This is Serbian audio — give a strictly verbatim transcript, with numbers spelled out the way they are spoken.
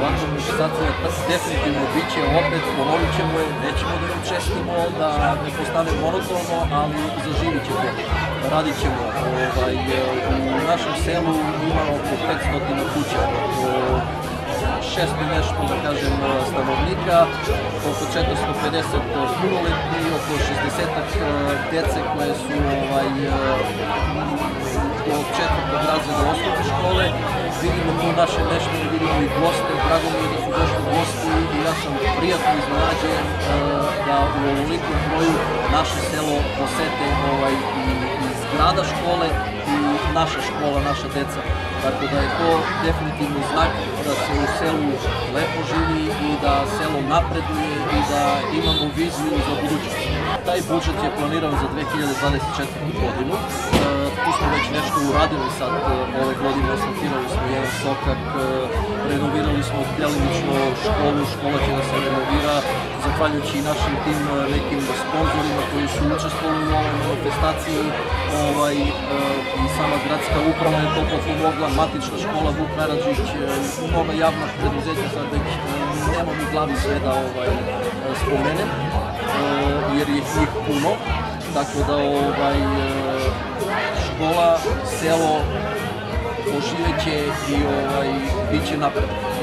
ovako sad definitivno bit će opet, ponovit ćemo je, nećemo da ju čestimo, da ne postane monotono, ali zaživit će to. Radit ćemo. Ovaj, u našem selu ima oko petsto kuća, oko šesto i nešto, da kažem, stanovnika, oko četiristo pedeset punoletni, oko šezdeset dece koje su ovaj, od četvrtog razreda osnovne škole. Vidimo tu naše meštane, vidimo i goste, drago mi je da su došli gosti i ja sam prijatno iznenađen da u ovolikom broju naše selo posete ovaj, i, i zgrada škole i naša škola, naša deca. Tako da je to definitivno znak da se u selu lepo živi i da selo napreduje i da imamo viziju za budućnost. Taj budžet je planiran za dve hiljade dvadeset četvrtu. godinu. Tu smo već nešto uradili sad ove godine, asfaltirali smo jedan sokak, renovirali smo delimično školu, škola će da se renovira, zahvaljujući našim tim nekim sponzorima koji su učestvovali u ovoj manifestaciji ovaj, i sama gradska uprava je to potpomogla, matična škola Vuk Karadžić, mnoga javna preduzeća, sad već nemam u glavi sve da ovaj, spomenem, jer je njih puno, tako da ovaj, škola, selo oživeće i ovaj, bit će napred.